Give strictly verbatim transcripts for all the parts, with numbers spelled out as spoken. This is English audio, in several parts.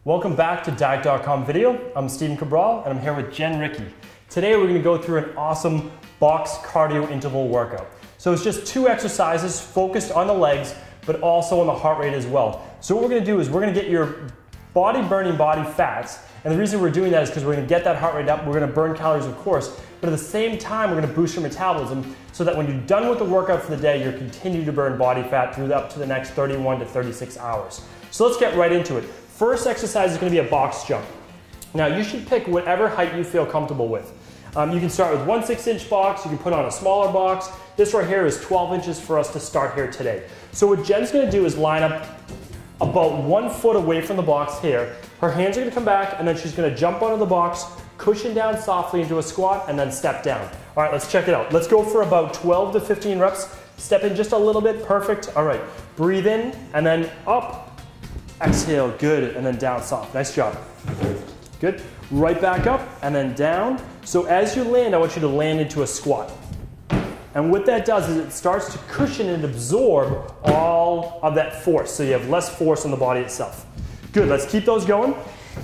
Welcome back to Diet dot com Video. I'm Steven Cabral and I'm here with Jen Rickey. Today we're going to go through an awesome box cardio interval workout. So it's just two exercises focused on the legs but also on the heart rate as well. So what we're going to do is we're going to get your body burning body fats, and the reason we're doing that is because we're going to get that heart rate up, we're going to burn calories of course, but at the same time we're going to boost your metabolism so that when you're done with the workout for the day, you're continuing to burn body fat through up to the next thirty-one to thirty-six hours. So let's get right into it. First exercise is going to be a box jump. Now you should pick whatever height you feel comfortable with. Um, you can start with one six inch box, you can put on a smaller box. This right here is twelve inches for us to start here today. So what Jen's going to do is line up about one foot away from the box here. Her hands are going to come back and then she's going to jump onto the box, cushion down softly into a squat and then step down. All right, let's check it out. Let's go for about twelve to fifteen reps. Step in just a little bit, perfect. All right, breathe in and then up. Exhale, good, and then down soft. Nice job. Good. Right back up and then down. So as you land, I want you to land into a squat. And what that does is it starts to cushion and absorb all of that force. So you have less force on the body itself. Good, let's keep those going.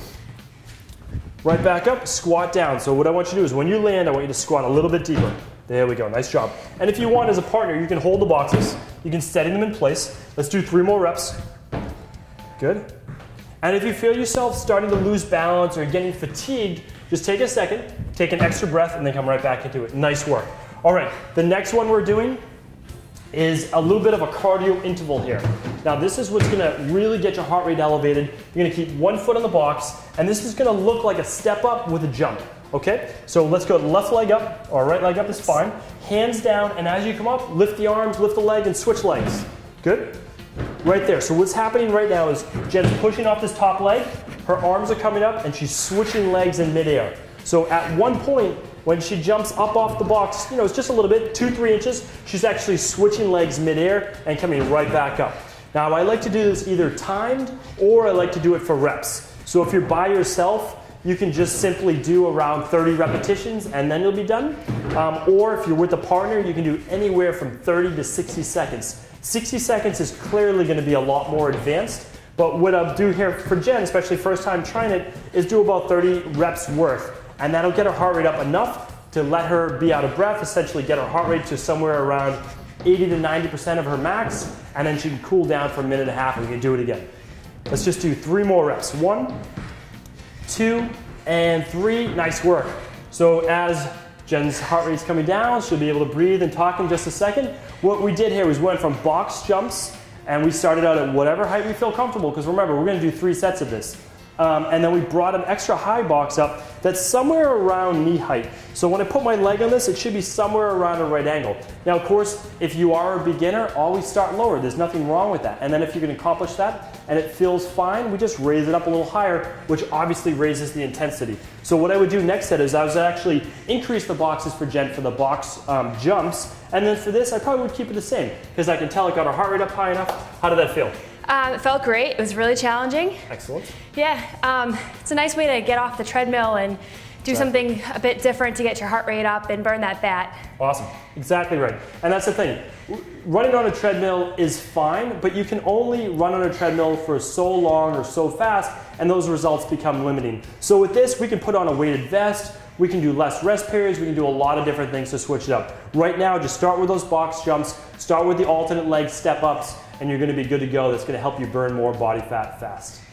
Right back up, squat down. So what I want you to do is when you land, I want you to squat a little bit deeper. There we go, nice job. And if you want as a partner, you can hold the boxes. You can steady them in place. Let's do three more reps. Good. And if you feel yourself starting to lose balance or getting fatigued, just take a second, take an extra breath, and then come right back into it. Nice work. All right, the next one we're doing is a little bit of a cardio interval here. Now this is what's gonna really get your heart rate elevated. You're gonna keep one foot on the box, and this is gonna look like a step up with a jump, okay? So let's go left leg up, or right leg up is fine. Hands down, and as you come up, lift the arms, lift the leg, and switch legs. Good? Right there. So what's happening right now is Jen's pushing off this top leg, her arms are coming up, and she's switching legs in midair. So at one point, when she jumps up off the box, you know, it's just a little bit, two, three inches, she's actually switching legs midair and coming right back up. Now I like to do this either timed or I like to do it for reps. So if you're by yourself, you can just simply do around thirty repetitions and then you'll be done. Um, or if you're with a partner, you can do anywhere from thirty to sixty seconds. sixty seconds is clearly going to be a lot more advanced, but what I'll do here for Jen, especially first time trying it, is do about thirty reps worth, and that'll get her heart rate up enough to let her be out of breath, essentially get her heart rate to somewhere around eighty to ninety percent of her max, and then she can cool down for a minute and a half and we can do it again. Let's just do three more reps. One, two, and three. Nice work. So as Jen's heart rate's coming down, she'll be able to breathe and talk in just a second. What we did here was we went from box jumps and we started out at whatever height we feel comfortable, because remember, we're gonna do three sets of this. Um, and then we brought an extra high box up that's somewhere around knee height. So when I put my leg on this, it should be somewhere around a right angle. Now of course, if you are a beginner, always start lower. There's nothing wrong with that. And then if you can accomplish that and it feels fine, we just raise it up a little higher, which obviously raises the intensity. So what I would do next set is I would actually increase the boxes for Jen for the box um, jumps. And then for this, I probably would keep it the same because I can tell I got her heart rate up high enough. How did that feel? Um, it felt great. It was really challenging. Excellent. Yeah, um, it's a nice way to get off the treadmill and do Exactly. something a bit different to get your heart rate up and burn that fat. Awesome. Exactly right. And that's the thing. Running on a treadmill is fine, but you can only run on a treadmill for so long or so fast, and those results become limiting. So with this, we can put on a weighted vest, we can do less rest periods, we can do a lot of different things to switch it up. Right now, just start with those box jumps, start with the alternate leg step ups, and you're going to be good to go. That's going to help you burn more body fat fast.